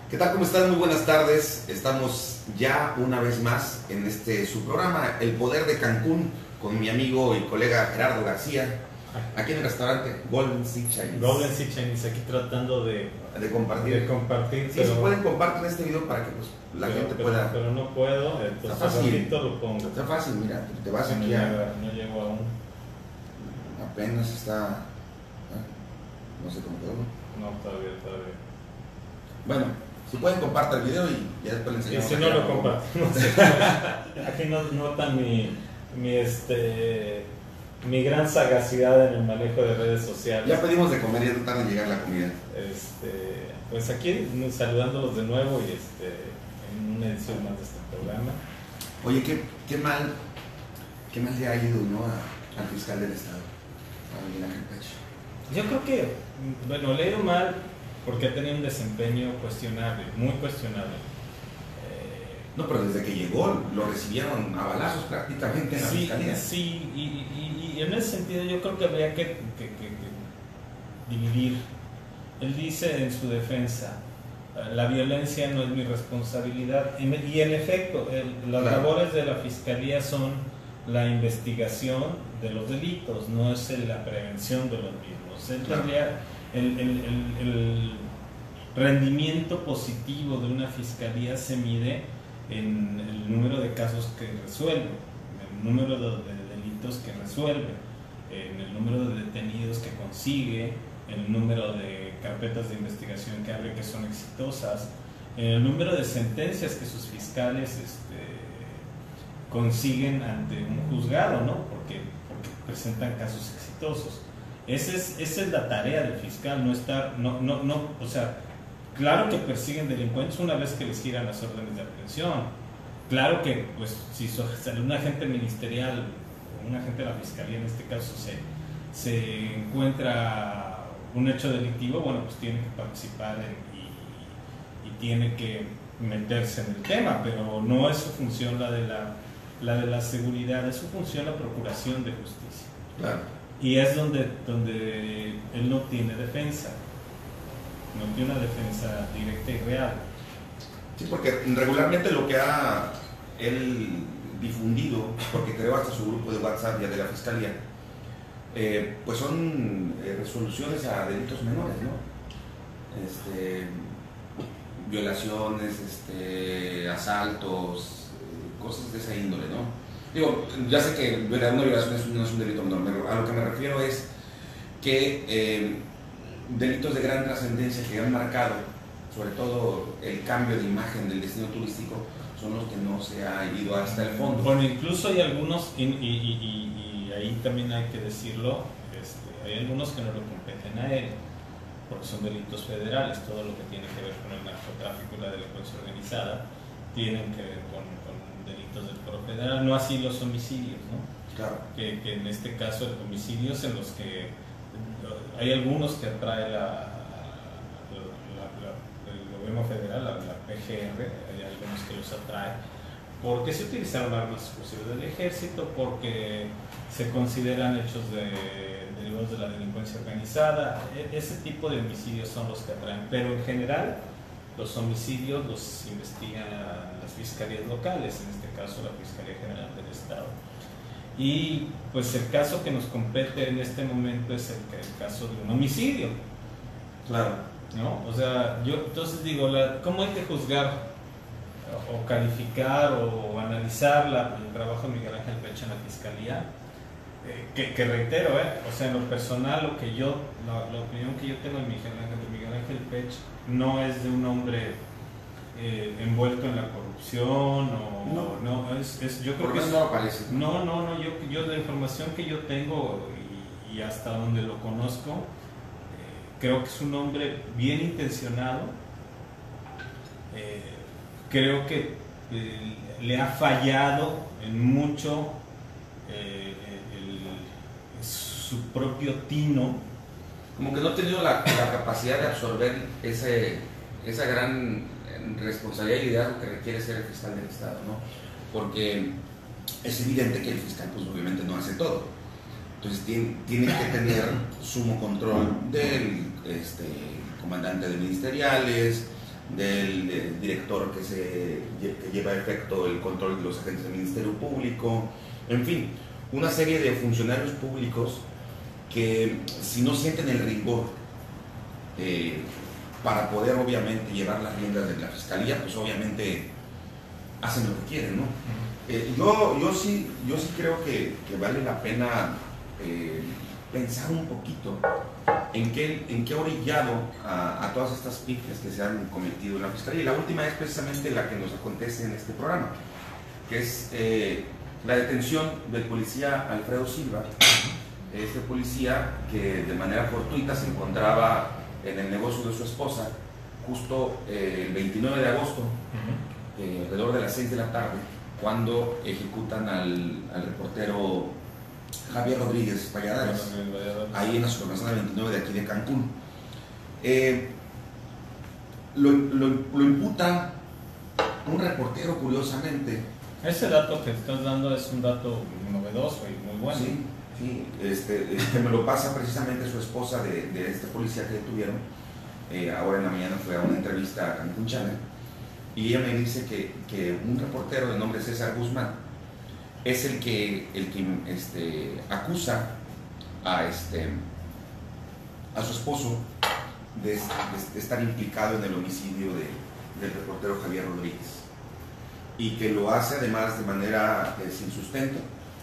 ¿Qué tal? ¿Cómo están? Muy buenas tardes. Estamos ya una vez más en su programa El Poder de Cancún con mi amigo y colega Gerardo García, aquí en el restaurante Golden Sea Chinese. Golden Sea Chinese, aquí tratando de compartir. Sí, si pueden compartir este video para que pues, la gente pueda... Pero no puedo, entonces está fácil, lo pongo. Está fácil, mira, te vas no aquí no llego aún. Apenas está... no sé cómo quedó. No, todavía. Bueno, si pueden compartir el video y ya después le enseñamos. Y si no lo compartimos. Aquí nos notan mi gran sagacidad en el manejo de redes sociales. Ya pedimos de comer, ya trataron de llegar la comida. Pues aquí saludándolos de nuevo y en una edición más de este programa. Oye, qué mal le ha ido, ¿no? Al fiscal del estado, a Miguel Ángel Pech. Yo creo que, bueno, le ha ido mal porque ha tenido un desempeño cuestionable, muy cuestionable. No, pero desde que llegó lo recibieron a balazos prácticamente en la fiscalía. Sí, y en ese sentido yo creo que habría que dividir. Él dice en su defensa, la violencia no es mi responsabilidad. Y en efecto, las labores de la fiscalía son la investigación de los delitos, no es la prevención de los mismos. Él tendría el rendimiento positivo de una fiscalía se mide en el número de casos que resuelve, en el número de delitos que resuelve, en el número de detenidos que consigue, en el número de carpetas de investigación que abre que son exitosas, en el número de sentencias que sus fiscales consiguen ante un juzgado, ¿no? Porque presentan casos exitosos. Esa es la tarea del fiscal, o sea, claro que persiguen delincuentes una vez que les giran las órdenes de aprehensión. Claro que, pues, si un agente ministerial o un agente de la fiscalía en este caso se encuentra un hecho delictivo, bueno, pues tiene que participar y tiene que meterse en el tema, pero no es su función la de la seguridad, es su función la procuración de justicia. Claro. Y es donde él no tiene defensa. No tiene una defensa directa y real. Sí, porque regularmente lo que ha él difundido, porque creó hasta su grupo de WhatsApp ya de la fiscalía, pues son resoluciones a delitos menores, ¿no? Violaciones, asaltos, cosas de esa índole, ¿no? Digo, ya sé que una violación no es un delito menor, a lo que me refiero es que delitos de gran trascendencia que han marcado, sobre todo el cambio de imagen del destino turístico, son los que no se ha ido hasta el fondo. Bueno, incluso hay algunos, y ahí también hay que decirlo, hay algunos que no lo competen a él, porque son delitos federales. Todo lo que tiene que ver con el narcotráfico y la delincuencia organizada tienen que ver con delitos del foro federal, no así los homicidios, ¿no? Claro. Que en este caso homicidios en los que hay algunos que atrae el gobierno federal, la PGR, hay algunos que los atrae porque se utilizaron armas exclusivas del ejército, porque se consideran hechos derivados de la delincuencia organizada. Ese tipo de homicidios son los que atraen, pero en general los homicidios los investigan las fiscalías locales, en este caso la Fiscalía General del Estado. Y pues el caso que nos compete en este momento es el caso de un homicidio. Claro. ¿No? O sea, yo entonces digo, ¿cómo hay que juzgar o calificar o analizar el trabajo de Miguel Ángel Pech en la Fiscalía? Que reitero, o sea, en lo personal, la opinión que yo tengo de Miguel Ángel Pech no es de un hombre envuelto en la corrupción yo creo que no aparece. No, yo la información que yo tengo y hasta donde lo conozco, creo que es un hombre bien intencionado. Creo que le ha fallado en mucho su propio tino. Como que no ha tenido la capacidad de absorber esa gran responsabilidad y liderazgo que requiere ser el fiscal del Estado, ¿no? Porque es evidente que el fiscal, pues obviamente no hace todo. Entonces tiene que tener sumo control del comandante de ministeriales, del director que lleva a efecto el control de los agentes del Ministerio Público, en fin, una serie de funcionarios públicos que si no sienten el rigor para poder obviamente llevar las riendas de la Fiscalía, pues obviamente hacen lo que quieren, ¿no? Yo sí creo que vale la pena pensar un poquito en qué ha orillado a todas estas pifias que se han cometido en la Fiscalía. Y la última es precisamente la que nos acontece en este programa, que es la detención del policía Alfredo Silva, este policía que de manera fortuita se encontraba en el negocio de su esposa justo el 29 de agosto, alrededor de las 6 de la tarde, cuando ejecutan al reportero Javier Rodríguez Valladares, ahí en la supermanzana 29 de aquí de Cancún. Lo imputa un reportero, curiosamente. Ese dato que estás dando es un dato novedoso y muy bueno. Sí, sí, me lo pasa precisamente su esposa de este policía que detuvieron. Ahora en la mañana fue a una entrevista a Cancún Channel y ella me dice que un reportero de nombre César Guzmán es el que acusa a su esposo de estar implicado en el homicidio del reportero Javier Rodríguez, y que lo hace además de manera sin sustento.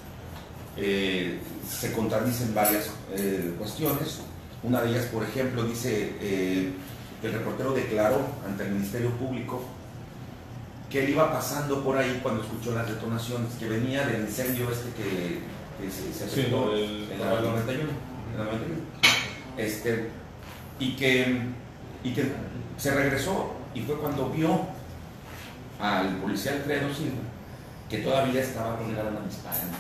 Se contradicen varias cuestiones. Una de ellas, por ejemplo, dice que el reportero declaró ante el Ministerio Público que él iba pasando por ahí cuando escuchó las detonaciones, que venía del incendio que se afectó en la 91, y que se regresó, y fue cuando vio al policía Alfredo Silva que todavía estaba con el arma disparando.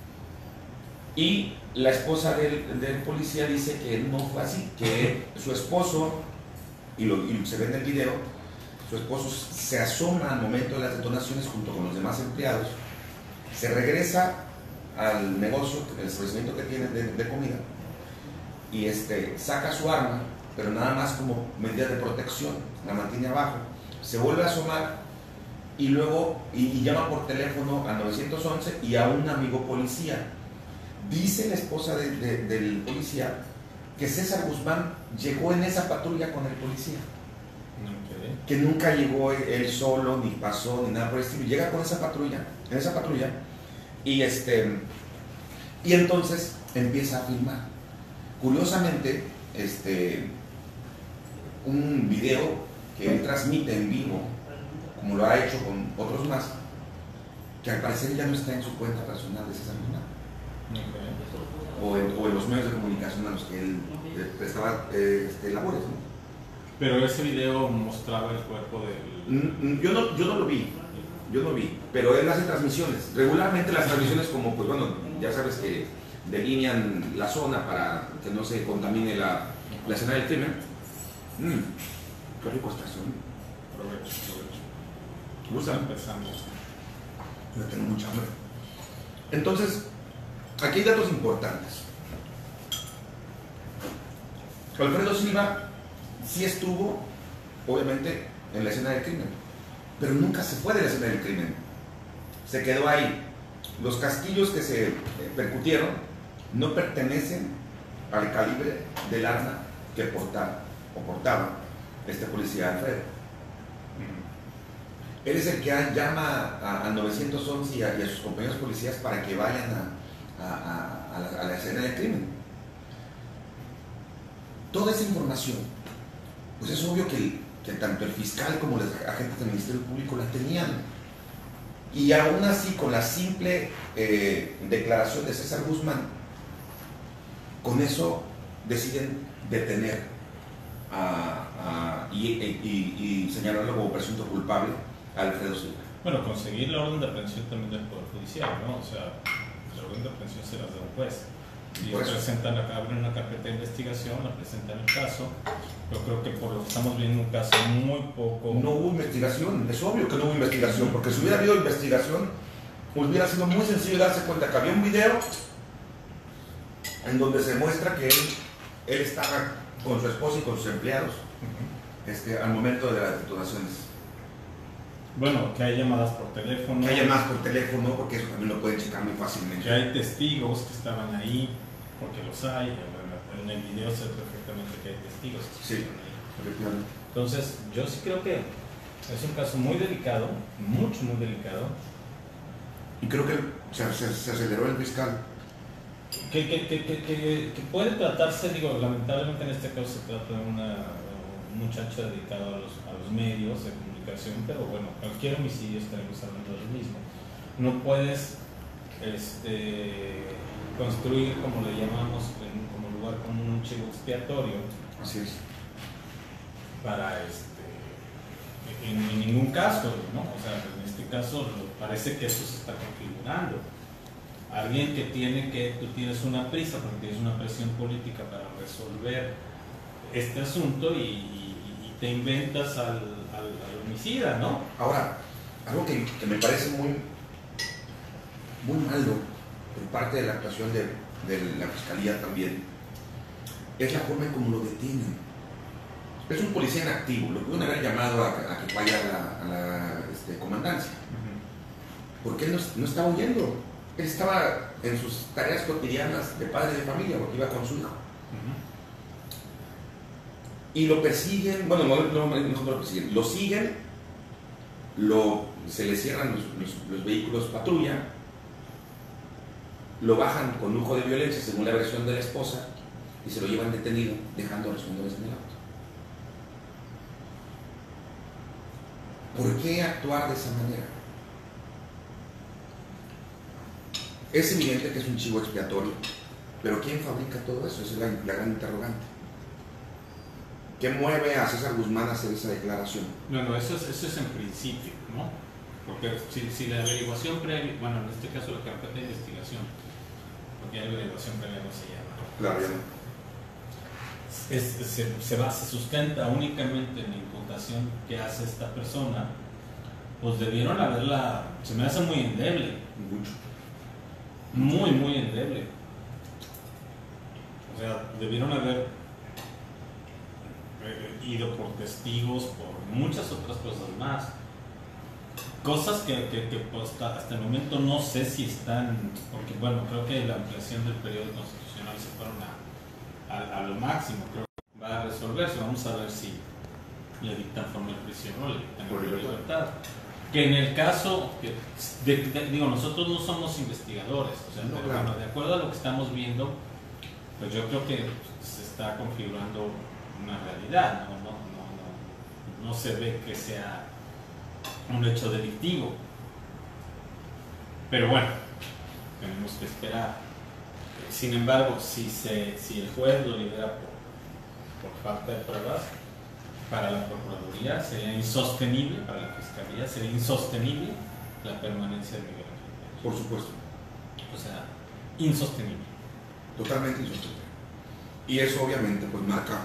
Y la esposa del policía dice que no fue así, que su esposo, y se ve en el video, su esposo se asoma al momento de las detonaciones junto con los demás empleados, se regresa al negocio, el establecimiento que tiene de comida, y saca su arma, pero nada más como medida de protección, la mantiene abajo, se vuelve a asomar y luego llama por teléfono al 911 y a un amigo policía. Dice la esposa del policía que César Guzmán llegó en esa patrulla con el policía, que nunca llegó él solo, ni pasó, ni nada por el estilo. Llega con esa patrulla, y entonces empieza a filmar. Curiosamente, un video que él transmite en vivo, como lo ha hecho con otros más, que al parecer ya no está en su cuenta personal de César Guzmán, o en los medios de comunicación a los que él prestaba labores, ¿no? Pero ese video mostraba el cuerpo del... Yo no lo vi, pero él hace transmisiones. Regularmente las transmisiones, como pues bueno, ya sabes que delinean la zona para que no se contamine la escena del crimen. Qué rico está eso, ¿no? Provecho. ¿Gusta? Empezamos. Yo tengo mucha hambre. Entonces, aquí hay datos importantes. Alfredo Silva sí estuvo, obviamente, en la escena del crimen, pero nunca se fue de la escena del crimen. Se quedó ahí. Los casquillos que se percutieron no pertenecen al calibre del arma que portaba este policía Alfredo. Él es el que llama al 911 y a sus compañeros policías para que vayan a la escena del crimen. Toda esa información, pues es obvio que tanto el fiscal como los agentes del Ministerio Público la tenían. Y aún así, con la simple declaración de César Guzmán, con eso deciden detener y señalarlo como presunto culpable a Alfredo Silva. Bueno, conseguir la orden de aprehensión también del Poder Judicial, ¿no? O sea, la orden de aprehensión se las da un juez. Y abren una carpeta de investigación, la presentan el caso. Yo creo que por lo que estamos viendo un caso muy poco... No hubo investigación, es obvio que no hubo investigación, porque si hubiera habido investigación, pues hubiera sido muy sencillo darse cuenta que había un video en donde se muestra que él estaba con su esposa y con sus empleados al momento de las detonaciones? Bueno, que hay llamadas por teléfono. Que haya más por teléfono, porque eso también lo pueden checar muy fácilmente. Que hay testigos que estaban ahí, porque los hay. En el video se ve perfectamente que hay testigos que sí, estaban ahí. Entonces, yo sí creo que es un caso muy delicado, muy delicado. Y creo que se aceleró el fiscal. Que puede tratarse, digo, lamentablemente en este caso se trata de un muchacho dedicado a los medios de comunicación, pero bueno, cualquier homicidio estaremos hablando de lo mismo. No puedes construir, como le llamamos, como lugar común, un chivo expiatorio. Así es. Para en ningún caso, ¿no? O sea, en este caso parece que eso se está configurando. Alguien que tú tienes una prisa porque tienes una presión política para resolver este asunto y te inventas al homicida, ¿no? Ahora, algo que me parece muy malo por parte de la actuación de la Fiscalía también, es la forma en cómo lo detienen. Es un policía inactivo, lo pudieron haber llamado a que vaya a la comandancia, porque él no estaba huyendo, él estaba en sus tareas cotidianas de padre de familia, porque iba con su hijo. Y lo persiguen, bueno, no lo persiguen, lo siguen, se le cierran los vehículos patrulla, lo bajan con lujo de violencia, según la versión de la esposa, y se lo llevan detenido, dejando a los menores en el auto. ¿Por qué actuar de esa manera? Es evidente que es un chivo expiatorio, pero ¿quién fabrica todo eso? Esa es la gran interrogante. ¿Qué mueve a César Guzmán a hacer esa declaración? Bueno, eso es en principio, ¿no? Porque si la averiguación previa, bueno, en este caso la carpeta de investigación, porque la averiguación previa no se llama. Claro, ya no. Se sustenta únicamente en la imputación que hace esta persona, pues debieron haberla, se me hace muy endeble. Mucho. Muy endeble. O sea, debieron haber ido por testigos, por muchas otras cosas más. Cosas que pues, hasta el momento no sé si están, porque bueno, creo que la ampliación del periodo constitucional se fueron a lo máximo, creo que va a resolverse. Vamos a ver si le dictan forma de prisión o le dictan por libertad. Que en el caso, digo, nosotros no somos investigadores, o sea, no, pero claro. bueno, de acuerdo a lo que estamos viendo, pues yo creo que se está configurando una realidad, no se ve que sea un hecho delictivo. Pero bueno, tenemos que esperar. Sin embargo, si el juez lo libera por falta de pruebas, para la Procuraduría sería insostenible, para la Fiscalía sería insostenible la permanencia de Miguel Ángel. Por supuesto. O sea, insostenible. Totalmente insostenible. Y eso obviamente pues marca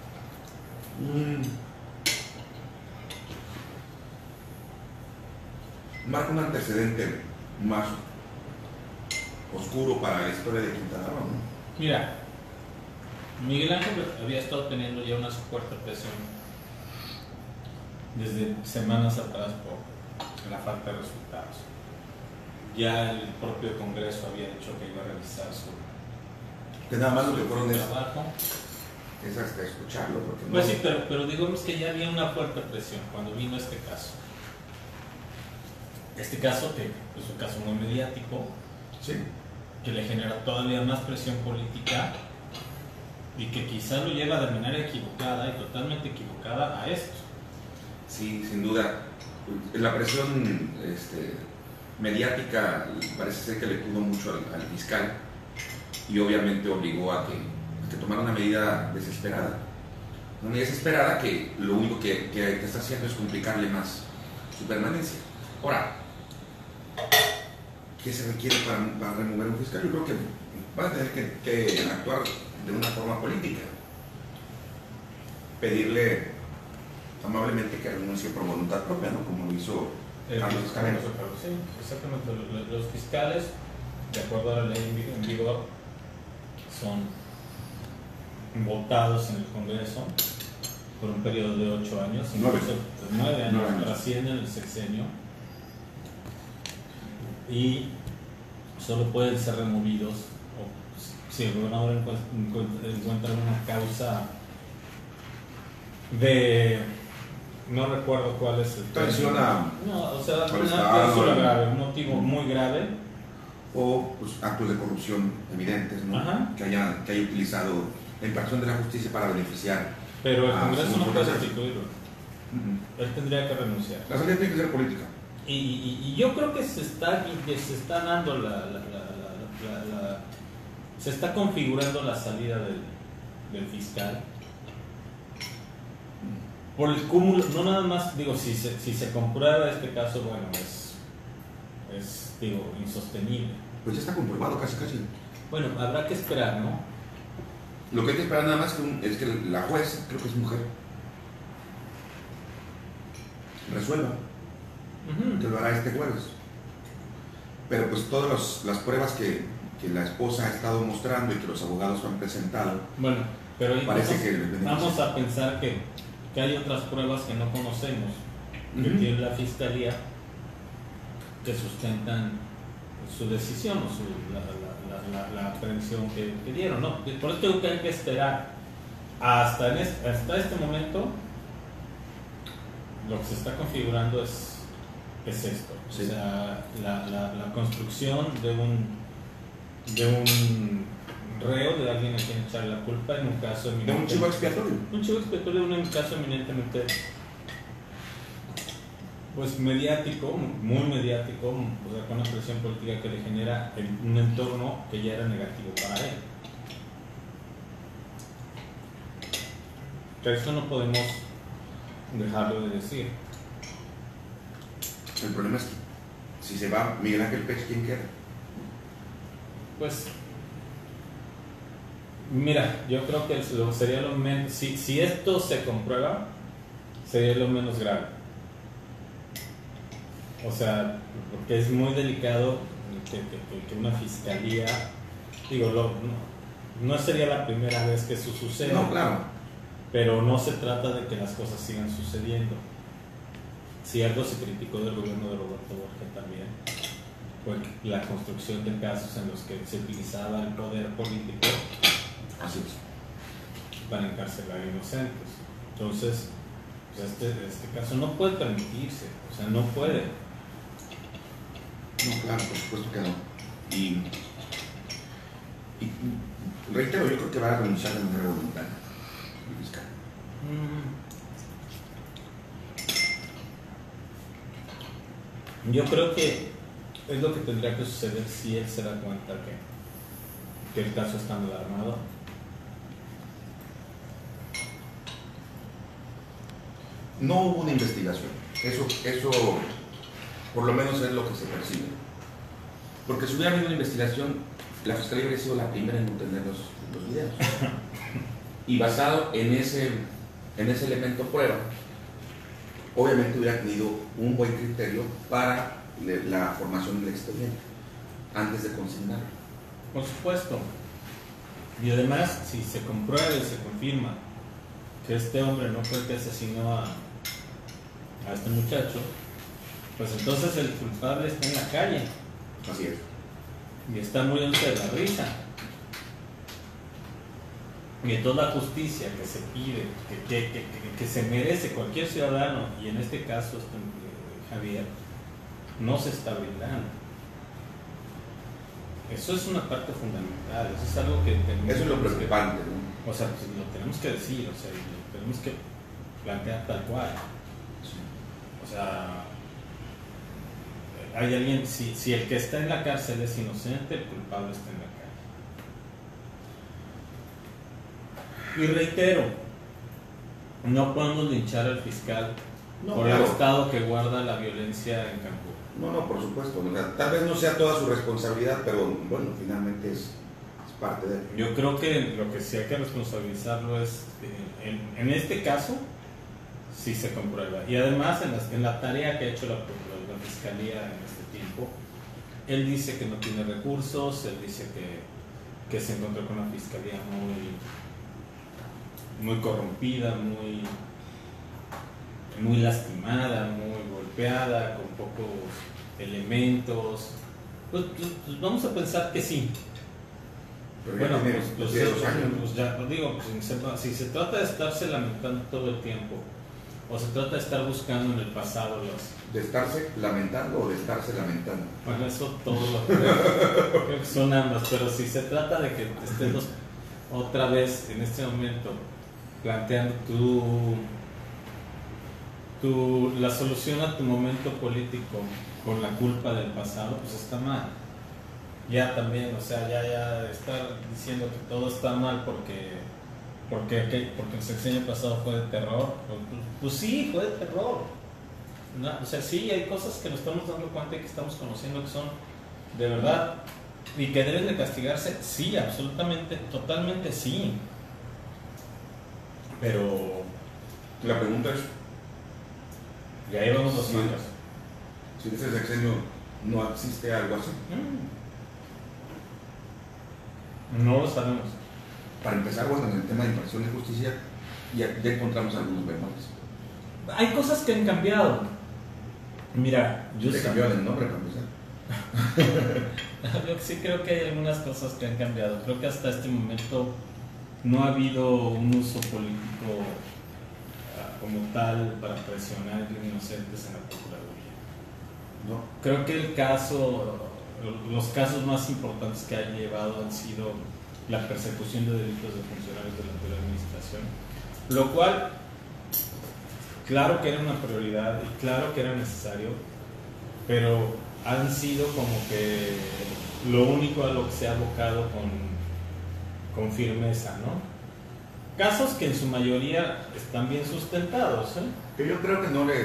un antecedente más oscuro para la historia de Quintana Roo, ¿no? Mira, Miguel Ángel había estado teniendo ya una fuerte presión desde semanas atrás por la falta de resultados. Ya el propio Congreso había dicho que iba a revisar que nada más lo que fueron trabajo. Es hasta escucharlo, porque pues no... sí, pero digamos que ya había una fuerte presión cuando vino este caso. Este caso, que es un caso muy mediático, sí, que le genera todavía más presión política y que quizá lo lleva de manera equivocada y totalmente equivocada a esto. Sí, sin duda. La presión mediática parece ser que le pudo mucho al fiscal y obviamente obligó a que tomara una medida desesperada. Una medida desesperada que lo único que está haciendo es complicarle más su permanencia. Ahora, ¿qué se requiere para remover un fiscal? Yo creo que va a tener que actuar de una forma política. Pedirle amablemente que renuncie por voluntad propia, ¿no? Como lo hizo Carlos Escalera. Sí, exactamente. Los fiscales, de acuerdo a la ley en vigor, son votados en el Congreso por un periodo de 8 años, 9. incluso 9 años, 9 años. trascienden el sexenio y solo pueden ser removidos o si el gobernador encuentra una causa de, no recuerdo cuál es el Traición a... no, o sea, al una Estado, cláusula grave, un motivo muy grave. O pues, actos de corrupción evidentes, ¿no? Ajá. Que haya utilizado la impartición de la justicia para beneficiar. Pero el a Congreso sus no puede propios- destituirlo. Ujú. Él tendría que renunciar. La salida tiene que ser política. Y yo creo que se está dando se está configurando la salida del fiscal por el cúmulo, no nada más, digo, si se comprueba este caso, bueno, es digo, insostenible. Pues ya está comprobado casi. Bueno, habrá que esperar, ¿no? Lo que hay que esperar nada más es que la juez, creo que es mujer, resuelva, que lo hará este jueves. Pero pues todas las pruebas que la esposa ha estado mostrando y que los abogados han presentado, Bueno, pero parece entonces, que les vamos a pensar que hay otras pruebas que no conocemos, que tiene la fiscalía, que sustentan su decisión o la aprehensión que dieron, ¿no? Por eso tengo que hay que esperar hasta este momento. Lo que se está configurando es esto, Sí. o sea, la construcción de un reo, de alguien a quien echarle la culpa en un caso de un chivo expiatorio. un chivo expiatorio en un caso eminentemente pues mediático, muy mediático, o sea, con una presión política que le genera un entorno que ya era negativo para él. Pero eso no podemos dejarlo de decir. El problema es que si se va Miguel Ángel Pech, ¿quién queda? Pues mira, yo creo que sería lo menos, si esto se comprueba, sería lo menos grave. O sea, porque es muy delicado que una fiscalía, digo, no sería la primera vez que eso sucede, No, claro. pero no se trata de que las cosas sigan sucediendo. Si algo se criticó del gobierno de Roberto Borges también, fue la construcción de casos en los que se utilizaba el poder político Así es. para encarcelar inocentes. Entonces, pues este caso no puede permitirse, o sea, no puede. No, claro, por supuesto que no. Y reitero, yo creo que va a renunciar de manera voluntaria el fiscal. Yo creo que es lo que tendría que suceder si él se da cuenta que el caso está mal armado. No hubo una investigación. Eso por lo menos es lo que se percibe. Porque si hubiera habido una investigación, la fiscalía habría sido la primera en obtener los videos. Y basado en ese elemento prueba, obviamente hubiera tenido un buen criterio para la formación del expediente antes de consignarlo. Por supuesto. Y además, si se comprueba y se confirma que este hombre no fue el que asesinó a este muchacho, pues entonces el culpable está en la calle. Así es. Y está muriéndose de la risa. Y toda la justicia que se pide, que se merece cualquier ciudadano, y en este caso Javier, no se está brindando. Eso es una parte fundamental, eso es algo que tenemos. Eso es lo preocupante, ¿no? O sea, pues, lo tenemos que decir, o sea, lo tenemos que plantear tal cual. Sí. O sea, hay alguien, si el que está en la cárcel es inocente, el culpable está en la calle. Y reitero, no podemos linchar al fiscal por el estado que guarda la violencia en Cancún. No, por supuesto. O sea, tal vez no sea toda su responsabilidad, pero bueno, finalmente es parte de él. Yo creo que lo que sí hay que responsabilizarlo es, en este caso, si se comprueba. Y además, en la tarea que ha hecho la Fiscalía en este tiempo, él dice que no tiene recursos, él dice que se encontró con una Fiscalía muy corrompida, muy muy lastimada, muy golpeada, con pocos elementos. Pues vamos a pensar que sí. Pero Bueno, ya tiene, pues tiene 2 años. pues ya lo digo, pues, si se trata de estarse lamentando todo el tiempo, o se trata de estar buscando en el pasado los... ¿De estarse lamentando o de estarse lamentando? Bueno, eso todo lo creo que son ambas, pero si se trata de que estés otra vez en este momento planteando la solución a tu momento político con la culpa del pasado, pues está mal. Ya también, o sea, ya estar diciendo que todo está mal porque el sexenio pasado fue de terror, pues sí, fue de terror. No, o sea, sí, hay cosas que nos estamos dando cuenta y que estamos conociendo que son de verdad y que deben de castigarse, sí, absolutamente, totalmente sí. Pero La pregunta es, ya llevamos 2 años. si en ese sexenio no existe algo así. No lo sabemos. Para empezar, bueno, en el tema de impartición de justicia ya encontramos algunos bemoles. Hay cosas que han cambiado. Mira, yo Le cambiaron el nombre para empezar. yo sí creo que hay algunas cosas que han cambiado. Creo que hasta este momento no ha habido un uso político como tal para presionar a inocentes en la Procuraduría. No. Creo que los casos más importantes que han llevado han sido la persecución de delitos de funcionarios de la anterior administración, lo cual, claro que era una prioridad y claro que era necesario, pero han sido como que lo único a lo que se ha abocado con firmeza, ¿no? Casos que en su mayoría están bien sustentados, ¿eh? Que yo creo que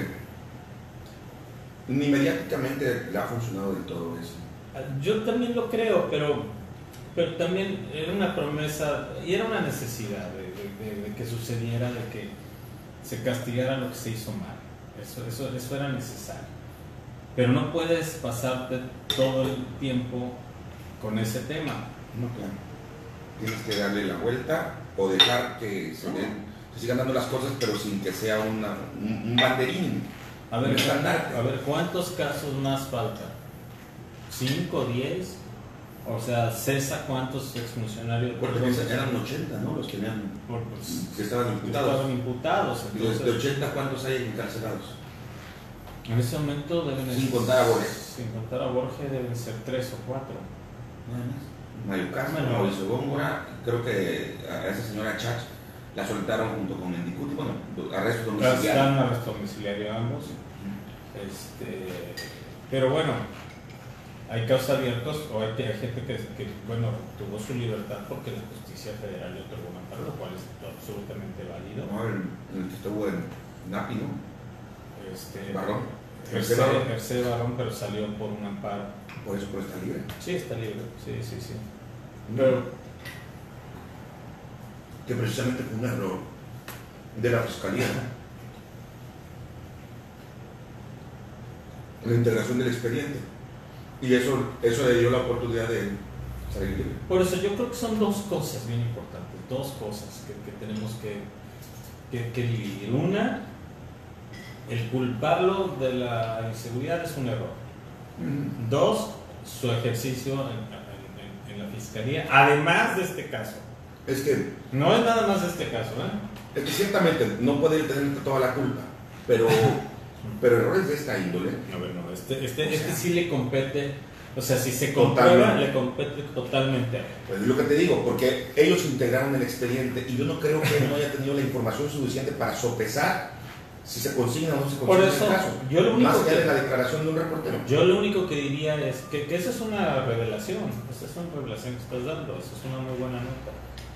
ni mediáticamente le ha funcionado del todo eso. Yo también lo creo, pero también era una promesa y era una necesidad de que sucediera, de que se castigara lo que se hizo mal. Eso era necesario. Pero no puedes pasarte todo el tiempo con ese tema. No, claro. Tienes que darle la vuelta o dejar que se sigan dando las cosas, pero sin que sea un banderín. A ver, ¿cuántos casos más faltan? ¿5, 10? O sea, ¿cesa cuántos exfuncionarios? Porque eran 80, ¿no? Los que estaban imputados. Entonces, ¿De 80 cuántos hay encarcelados? En ese momento deben Sin contar a Borges. Sin contar a Borges deben ser 3 o 4. Nada más. Mario Castro, Mauricio Góngora, creo que a esa señora Chach la soltaron junto con Mendicuti, bueno, arresto domiciliario. Están arresto domiciliario ambos. Pero bueno, hay casos abiertos o hay gente que bueno, tuvo su libertad porque la justicia federal le otorgó un amparo, lo cual es absolutamente válido. No, el que estuvo en NAPI, ¿no? Barrón. Mercedes Barrón, pero salió por un amparo. Por eso, pero está libre. Sí, está libre, sí. Pero que precisamente fue un error de la Fiscalía. La integración del expediente. Y eso le dio la oportunidad de salir libre. Por eso yo creo que son 2 cosas bien importantes, 2 cosas que tenemos que dividir. Una, el culparlo de la inseguridad es un error. 2, su ejercicio en la fiscalía, además de este caso. Es que no es nada más de este caso, Es que ciertamente no puede tener toda la culpa, pero errores de esta índole. A ver, no, este sí le compete, o sea, si se comprueba, le compete totalmente. Pues es lo que te digo, porque ellos integraron el expediente y yo no creo que él no haya tenido la información suficiente para sopesar si se consigna o no se consigna el caso. Yo lo único más allá de la declaración de un reportero. Yo lo único que diría es que esa es una revelación, esa es una revelación que estás dando, esa es una muy buena nota.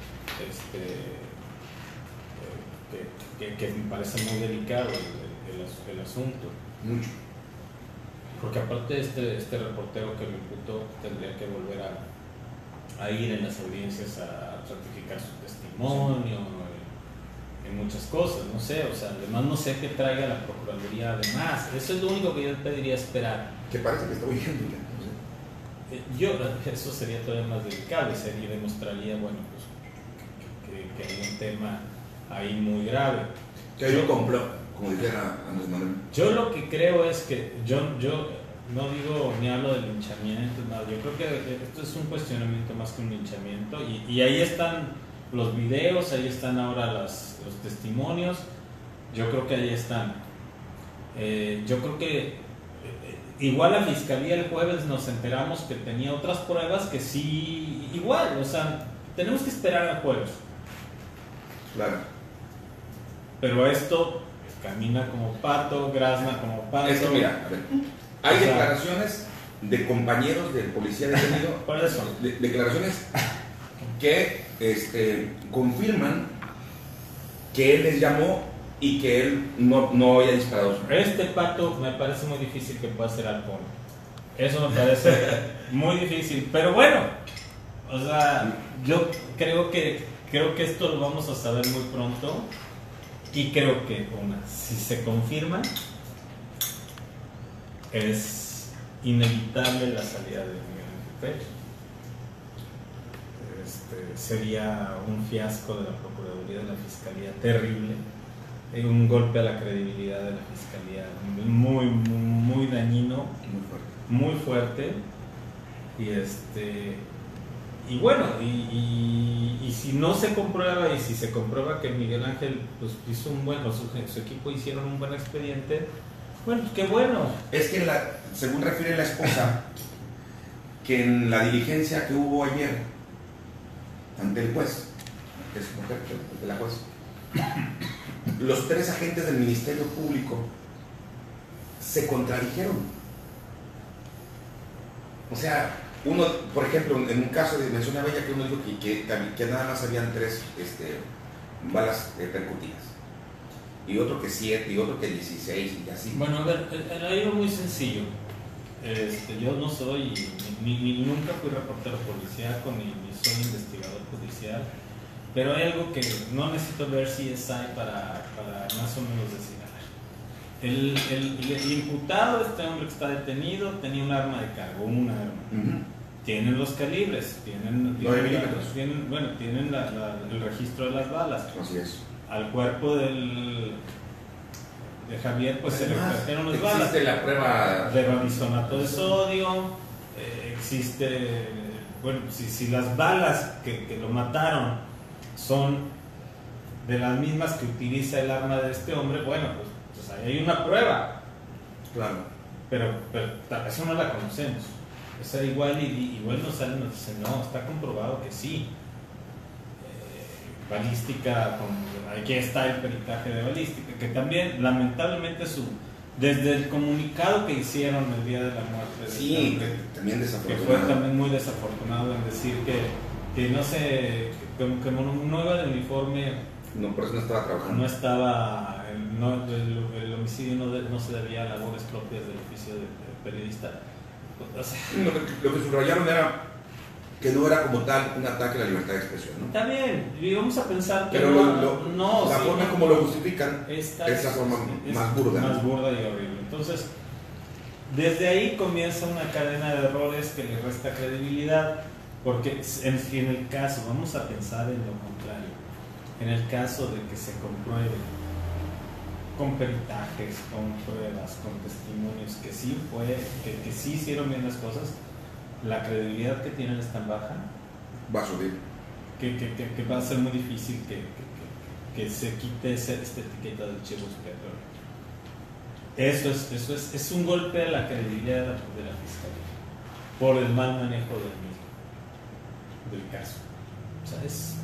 Que me parece muy delicado el asunto. Mucho. Porque aparte este reportero que lo imputó tendría que volver a ir en las audiencias a ratificar su testimonio, en muchas cosas, no sé, o sea, además no sé qué traiga la Procuraduría además. Eso es lo único que yo pediría esperar. Que parece que está huyendo ya, no sé. Eso sería todavía más delicado y demostraría, bueno, pues que hay un tema ahí muy grave. Que hay un complot como dijera Andrés Manuel. Yo lo que creo es que yo no digo ni hablo de linchamiento, nada. Yo creo que esto es un cuestionamiento más que un linchamiento y ahí están los videos, ahí están ahora los testimonios. Yo creo que ahí están. Yo creo que igual la fiscalía el jueves nos enteramos que tenía otras pruebas que sí, igual, o sea, tenemos que esperar al jueves. Claro. Pero esto camina como pato, grazna como pato. Es que mira, a ver, hay declaraciones de compañeros del policía detenido, por eso. Declaraciones que confirman que él les llamó y que él no había disparado. Este pato me parece muy difícil que pueda ser halcón. Eso me parece muy difícil. Pero bueno, o sea, yo creo que esto lo vamos a saber muy pronto. Y creo que si se confirma, es inevitable la salida de Miguel Ángel Pérez. Sería un fiasco de la Procuraduría, de la Fiscalía, terrible. Un golpe a la credibilidad de la Fiscalía muy, muy, muy dañino, muy fuerte. Y bueno, y si no se comprueba, y si se comprueba que Miguel Ángel pues, hizo su equipo hicieron un buen expediente, bueno, qué bueno. Es que según refiere la esposa, que en la diligencia que hubo ayer ante el juez, que es mujer, ante la juez, los 3 agentes del Ministerio Público se contradijeron. O sea, uno, por ejemplo, en un caso mencionaba ella que uno dijo que nada más habían 3 balas percutidas, y otro que 7, y otro que 16, y así. Bueno, a ver, hay algo muy sencillo. Yo no soy, ni nunca fui reportero policíaco, ni soy investigador judicial, pero hay algo que no necesito ver CSI para más o menos decir. El imputado, este hombre que está detenido, tenía un arma de cargo, una arma. Tienen los calibres, tienen el registro de las balas. Así es. Al cuerpo de Javier pues se le trajeron las balas. Existe la prueba de barisonato de sodio, existe, bueno, si las balas que lo mataron son de las mismas que utiliza el arma de este hombre, bueno, pues ahí hay una prueba. Claro. Pero eso no la conocemos. Esa igual nos sale y nos dice, no, está comprobado que sí. Balística, aquí está el peritaje de balística, que también lamentablemente desde el comunicado que hicieron el día de la muerte de sí, también desafortunado, que fue también muy desafortunado en decir que no se, que no iba de uniforme, no, por eso no estaba trabajando, no estaba, el homicidio no se debía a labores propias del oficio de periodista. O sea, lo que subrayaron era que no era como tal un ataque a la libertad de expresión, ¿no? Está bien, y vamos a pensar que pero la forma como lo justifican es la forma más burda. Más burda y horrible. Entonces, desde ahí comienza una cadena de errores que le resta credibilidad, porque en el caso, vamos a pensar en lo contrario, en el caso de que se compruebe con peritajes, con pruebas, con testimonios, que sí hicieron bien las cosas, la credibilidad que tienen es tan baja, va a subir, que va a ser muy difícil que se quite esta etiqueta del chivo expiatorio. Eso es un golpe a la credibilidad de la fiscalía por el mal manejo del caso. O sea,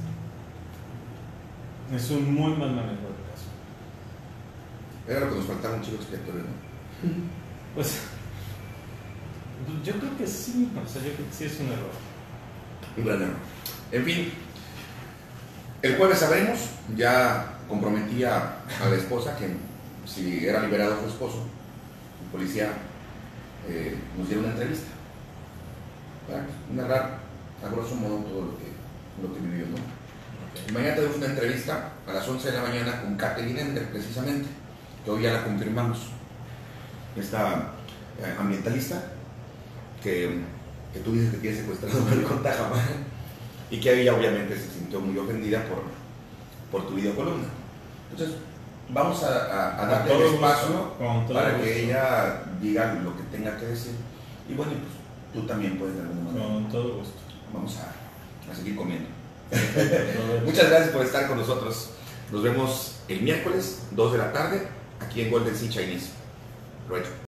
es un muy mal manejo del caso. Era lo que nos faltaba, un chivo expiatorio, ¿no? Pues yo creo que sí, o sea, yo creo que sí es un error. Un gran error. En fin, el jueves sabremos. Ya comprometí a la esposa que si era liberado su esposo, el policía nos diera una entrevista para narrar a grosso modo todo lo que vivió, ¿no? Okay. Mañana tenemos una entrevista a las 11 de la mañana con Katherine Ender, precisamente, que hoy ya la confirmamos. Esta ambientalista que tú dices que tiene secuestrado por el Tajamar, y que ella obviamente se sintió muy ofendida por tu videocolumna. Entonces, vamos a darle el espacio para que ella diga lo que tenga que decir. Y bueno, pues tú también puedes de alguna manera. Con todo gusto. Vamos a seguir comiendo. Muchas gracias por estar con nosotros. Nos vemos el miércoles, 2 de la tarde, aquí en Golden Sea Chinese. Provecho.